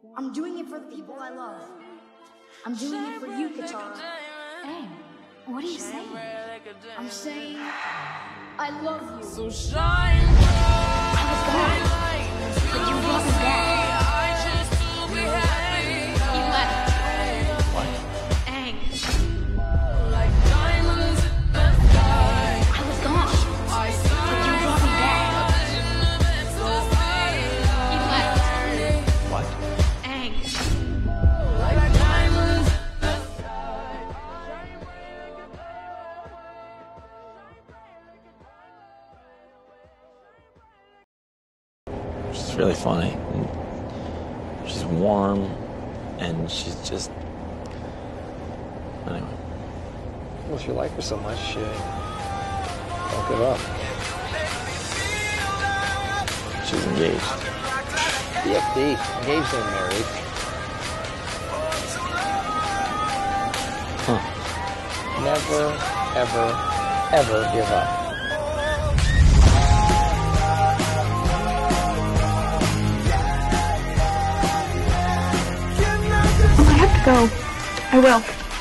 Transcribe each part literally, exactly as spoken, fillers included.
I'm doing it for the people I love. I'm doing it for you, Katara. Hey, what are you saying? I'm saying I love you. So shine I was gone, but you brought me back. You left. What? Aang. like diamonds in the sky. I was gone, but you brought me back. You left. What? Aang. Like diamonds in the sky. She's really funny. And she's warm, and she's just. Anyway. Well, if you like her so much, uh, don't give up. She's engaged. B F D, engaged and married. Huh. Never, ever, ever give up. I have to go. I will.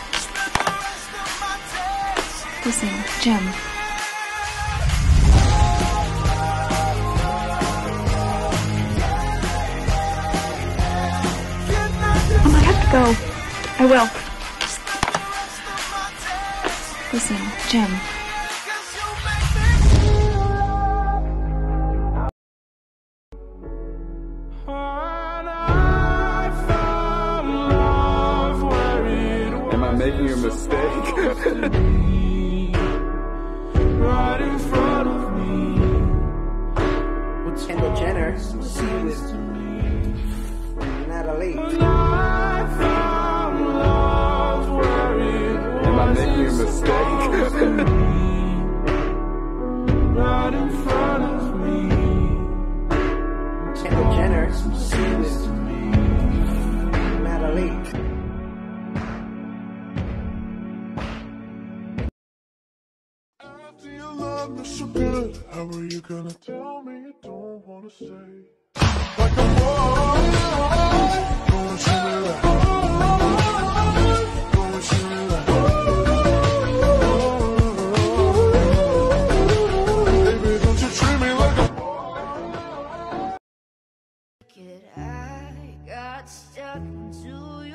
Listen, Jim. I have to go. I will. Listen, Jim. Am I making a mistake? Right in front of me. Kendall Jenner, she with Natalie. Am I making a mistake? Right in front of me. Kendall Jenner, she with Natalie. After you love me so good, how are you gonna tell me you don't wanna stay? Like a boy, go and show me that. Go and show me that. Baby, don't you treat me like a I got stuck into you.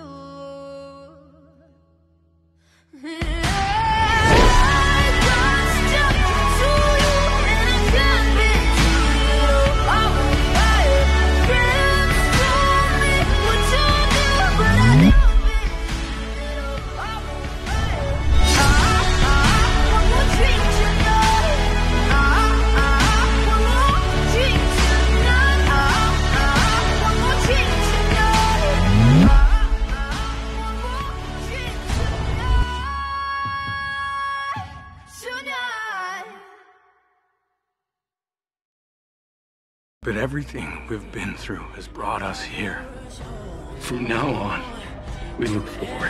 But everything we've been through has brought us here. From now on, we look forward,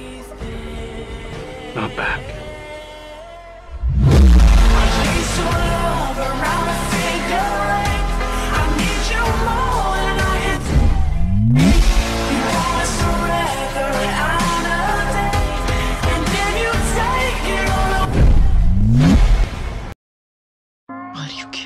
not back. Why do you care?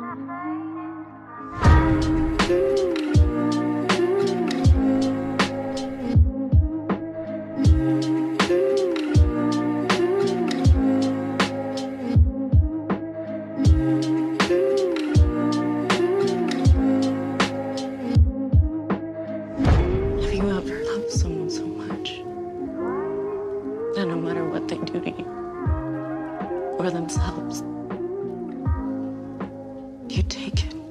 Have you ever loved someone so much that no matter what they do to you or themselves, you take it?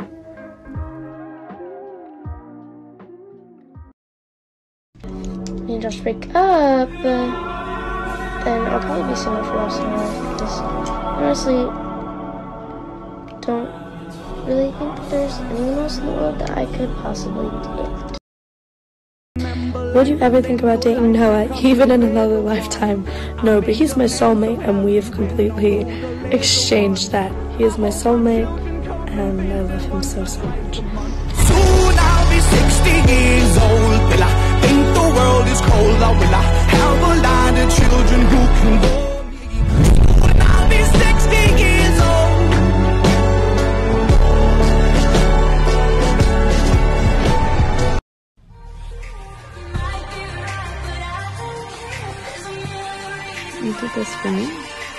You just break up, uh, then I'll probably be single for the rest of my life because honestly, don't really think that there's anyone else in the world that I could possibly date. Would you ever think about dating Noah, even in another lifetime? No, but he's my soulmate, and we have completely exchanged that. He is my soulmate, and I love him so, so much. Soon I'll be sixty years old. You did this for me?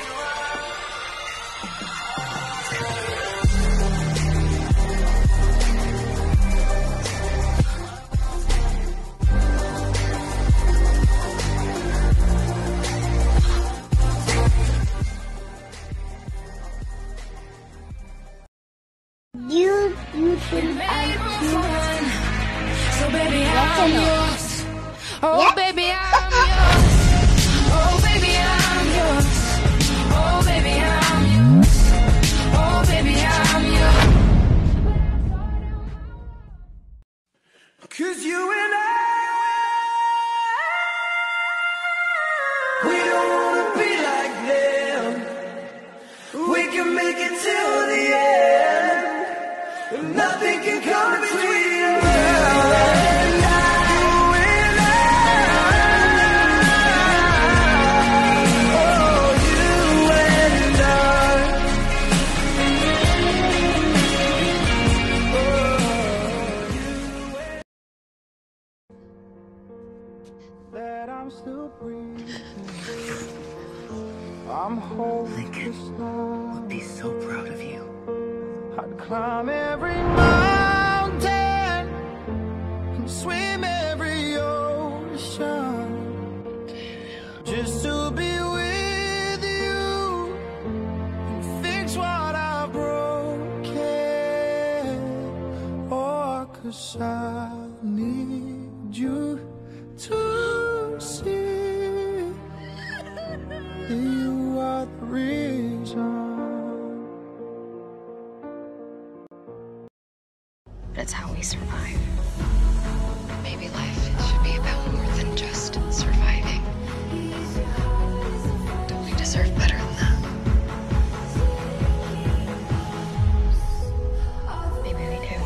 You, you think I'm cute? So baby, Yes or I'm no? yours. Oh, Yes. baby, I'm yours. Oh, baby, I'm yours. Oh, baby, I'm yours. Oh, baby, I'm yours. Cause you and I, we don't wanna be like them. We can make it till the end. Nothing can come between us. And I, you and I, oh, you and I. That I'm still breathing. I'm hopeless now. I'd be so proud of you. I'd climb every mountain and swim every ocean just to be with you and fix what I broken. Oh, 'cause I need you to see you are the reason. That's how we survive. Maybe life should be about more than just surviving. Don't we deserve better than that? Maybe we do.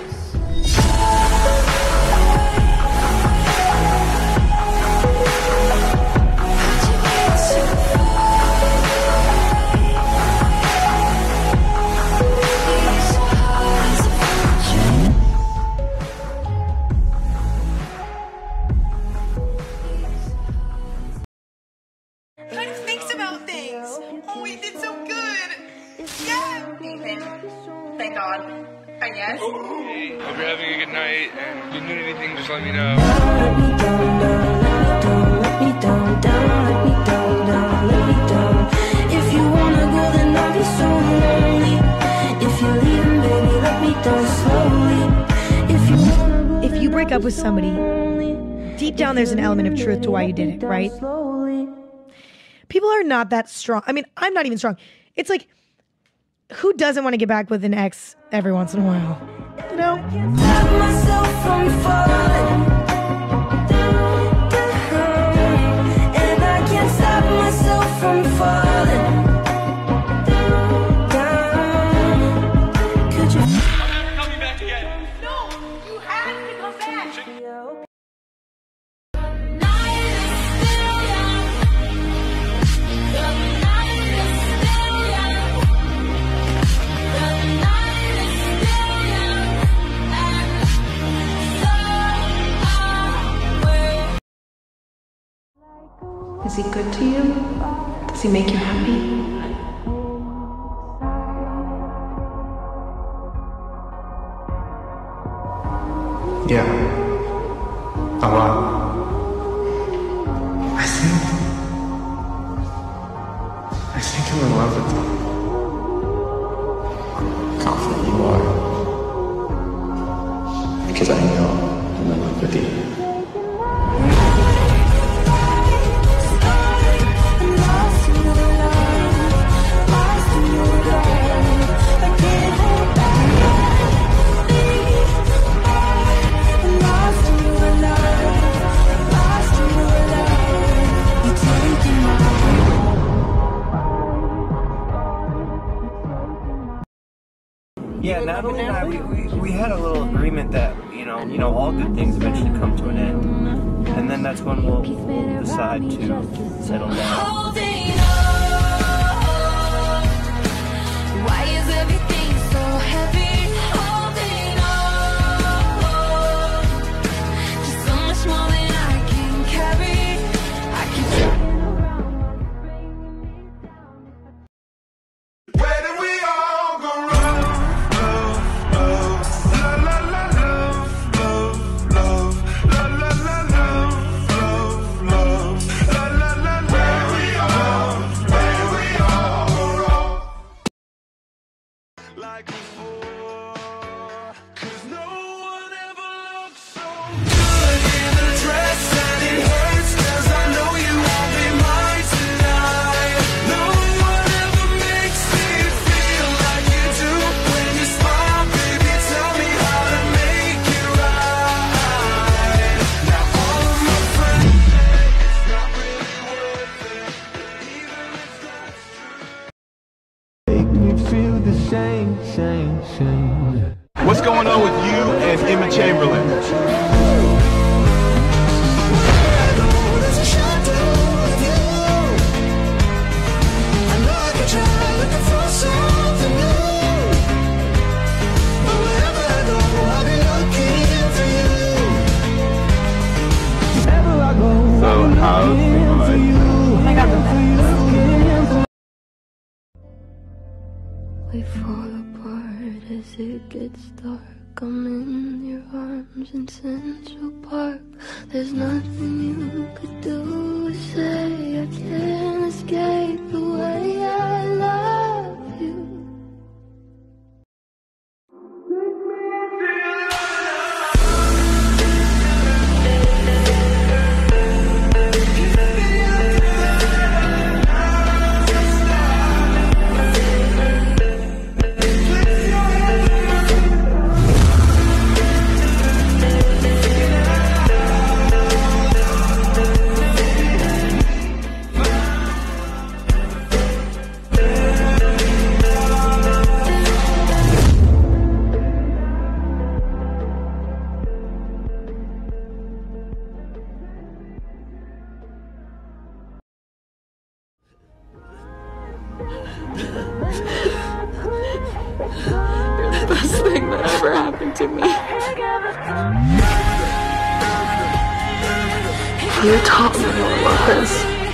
How do you think about things? Oh, we did so good. Yeah. Nathan, thank God. I guess. Hope you're having a good night, and if you need anything, just let me know. Let me down, down, let me down, down, let me down, down, let me down. If you wanna go, then I'll be so lonely. If you're leaving, baby, let me down slowly. If you wanna go, If you break up with somebody, deep down there's an element of truth to why you did it, right? People are not that strong. I mean, I'm not even strong. It's like, who doesn't want to get back with an ex every once in a while? You know? stop myself from falling down, down. And I can't stop myself from falling down, down. Could you I'll be back again. No, you have to come back. Is he good to you? Does he make you happy? Yeah. A lot. I think... I think I'm in love with him. Confident you are. Because I know I'm in love with you. Yeah, Natalie and I, we, we, we had a little agreement that, you know, you know, all good things eventually come to an end. And then that's when we'll, we'll decide to settle down. holding on? Why is everything so heavy? Holding on. Just so much more than I can carry. I can my god, We fall apart as it gets dark. I'm in your arms in Central Park. There's nothing you could do or say. I can't escape the way I love you. You're the best thing that ever happened to me. You taught me what was.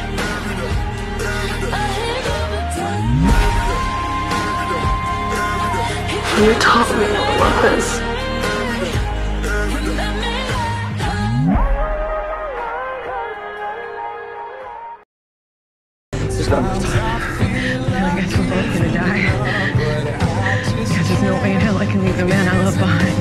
You taught me what was. There's not enough time. I guess we're both gonna die. Because there's no way in hell I can leave the man I love behind.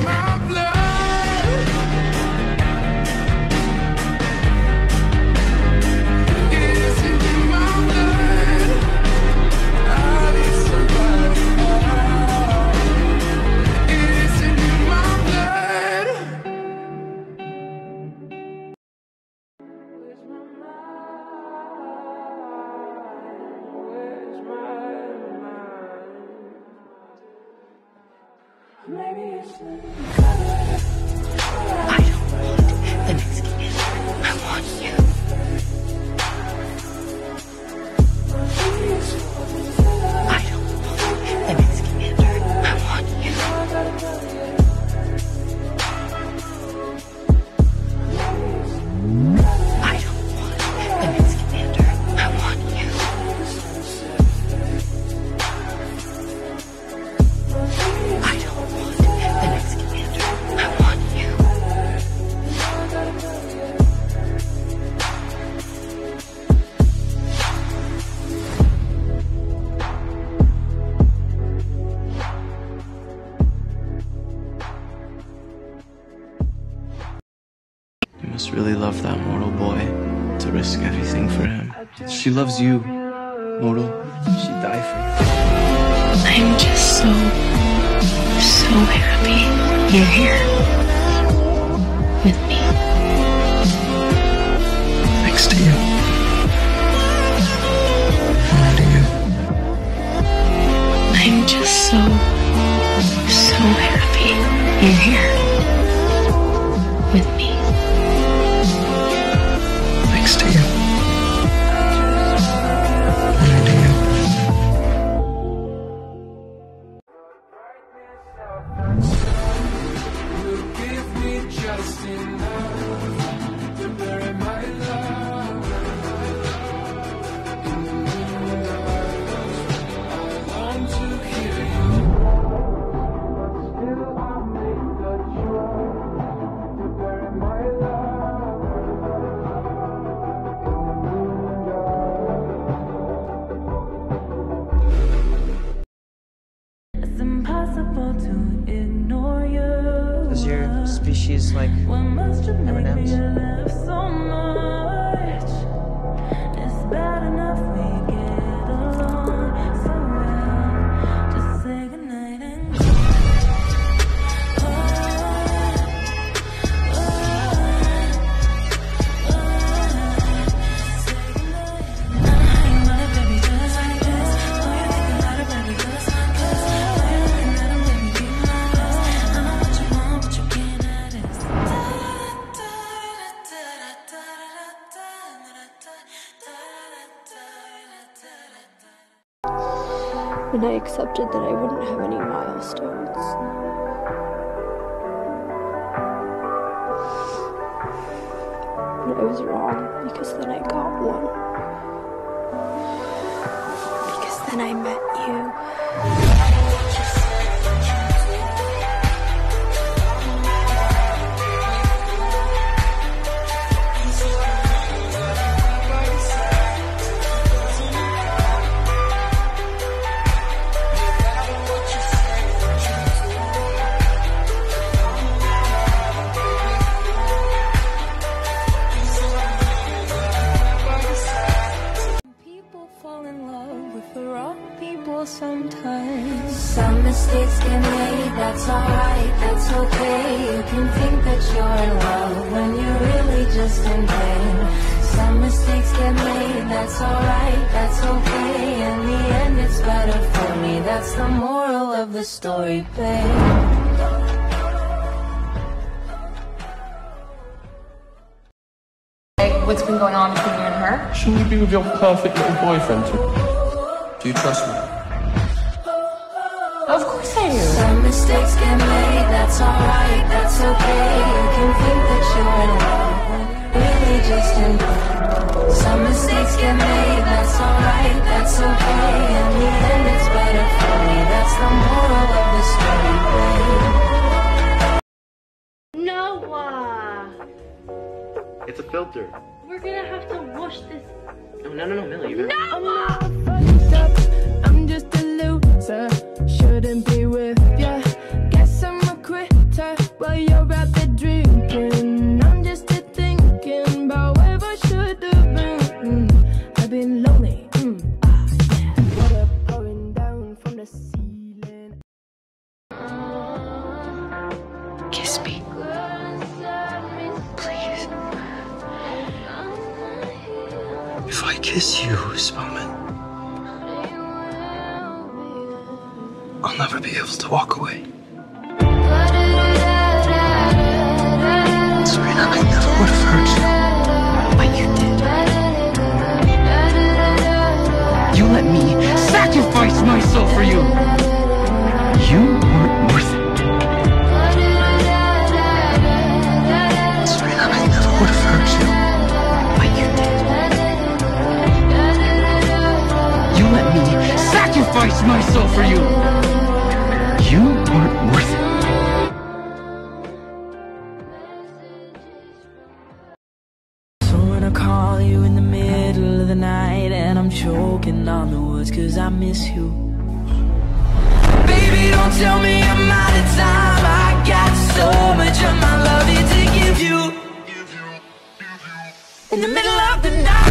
Maybe it's I don't want the Mexican answer. I want you. I don't want the Mexican answer. I want you. I don't want the Mexican answer. I want you. I don't want the Mexican answer. I want you. You must really love that mortal boy to risk everything for him. She loves you, mortal. She'd die for you. I'm just so, so happy you're here with me. Next to you. Only to you. I'm just so, so happy you're here with me. Next to you. Only to you. It's impossible to ignore you. Does your species like What must you make M and me M's? laugh so much? It's bad enough we get along so well. Just say goodnight and go. Oh, oh, oh, say goodnight. I ain't wanna baby just like this. Oh, you think a lot of baby just like this. Oh, you looking at him, baby, be my best. I know what you want, but you can't have this. When I accepted that I wouldn't have any milestones. But I was wrong because then I got one. Because then I met you. Sometimes some mistakes get made, that's alright, that's okay. You can think that you're in love when you're really just in pain. Some mistakes get made, that's alright, that's okay. In the end it's better for me, that's the moral of the story, babe. What's been going on between you and her? Shouldn't you be with your perfect little boyfriend too? Do you trust me? Of course I do. Some mistakes get made, that's alright, that's okay. You can think that you're in love when you're really just in love. Some mistakes get made, that's alright, that's okay. In the end it's better for me, that's the moral of the story, babe. Noah! It's a filter. We're gonna have to wash this. No, no, no, no, Millie. You gotta... Noah! I'm just a loser, shouldn't be with ya. Guess I'm a quitter while you're out there drinking. I'm just a thinking about where I should have been. Mm, I've been lonely. Mm, ah, yeah. Water pouring down from the ceiling. Kiss me. Please. If I kiss you, Spellman, I'll never be able to walk away. Serena, I never would have hurt you. But you did. You let me sacrifice myself for you. You weren't worth it. Serena, I never would have hurt you. But you did. You let me sacrifice myself for you. You weren't worth it. So when I call you in the middle of the night and I'm choking on the words cause I miss you. Baby, don't tell me I'm out of time. I got so much of my love here to give you. In the middle of the night.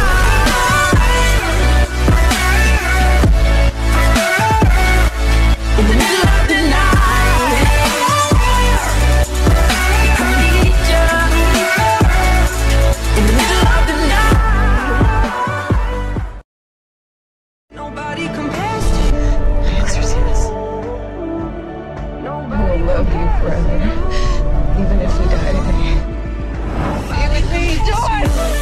In the middle of the night, I need you. In the middle of the night, nobody compares to you. Exorcist. I will love you forever, even if we die today. Stay with me, George!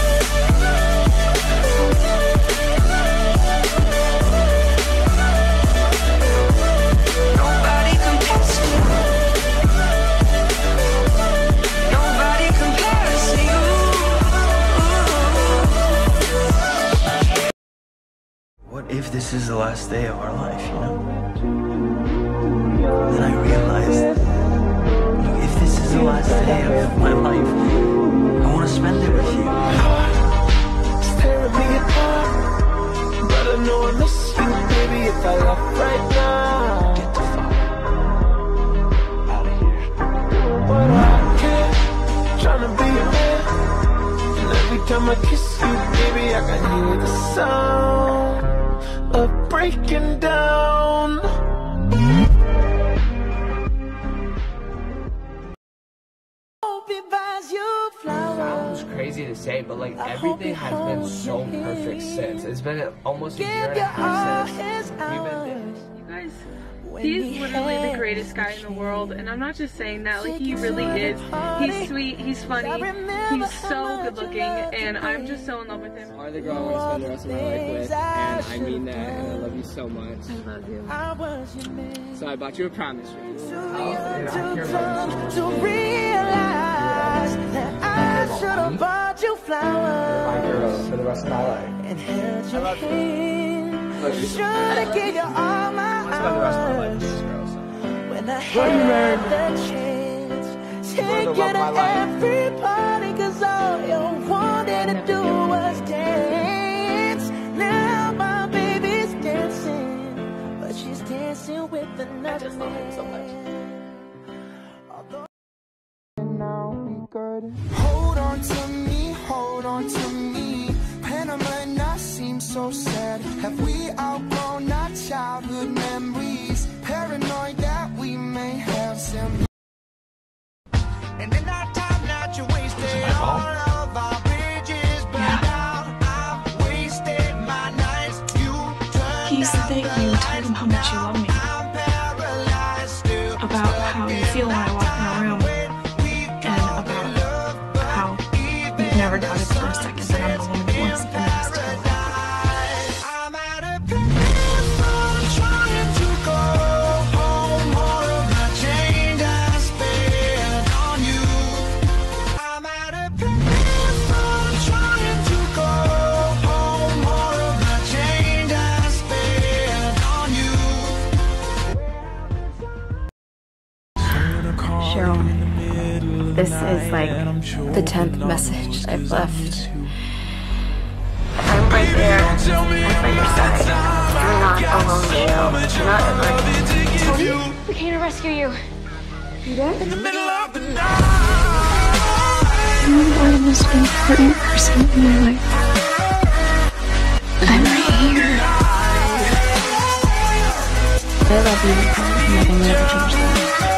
What if this is the last day of our life, you know? Then I realized, look, if this is the last day of my life, I want to spend it with you. Tearing me apart, but I know I miss you, baby. If I left right now, get the fuck out of here. But I can't, trying to be a man, and every time I kiss you, baby, I can hear the sound of breaking down. Sounds crazy to say, but like everything has been so perfect since. It's been almost a year and a half since we've been. You guys, he's literally the greatest guy in the world, and I'm not just saying that. Like, he really is. He's sweet. He's funny. He's so good looking, and I'm just so in love with him. You are the girl I want to spend the rest of my life with, and I mean that, and I love you so much. I love you. So I bought you a promise ring. To realize that I should have bought you my girl for the rest of my life. I love you. I love you so much. I want to spend the rest of my life with this girl. So. When I had the chance, take you to everybody, cause all you wanted to do was dance. Now my baby's dancing, but she's dancing with another man. So much. Hold on to me, hold on to me. Panama not seem so sad. Have we outgrown our childhood memories? Paranoid that we may have some. And in that time that you wasted, all of our bridges burned down. I've wasted my nights. You turned He's the thing. You were talking about how much you love me. About how you feel when I walk in the room. Never doubted for a second that I'm the woman who wants to be next to her. I'm at a place where I'm trying to go home. More of my change I spent on you. I'm at a place where I'm trying to go home. More of my change I spent on you. Cheryl, this is like the tenth message I've left. I'm right there. I'm by your side. You're not alone, Cheryl. You're not alone. Tony, we came to rescue you. You dead? In the middle of the night. You are the most important person in my life. I'm right here. I love you. Nothing will ever change that.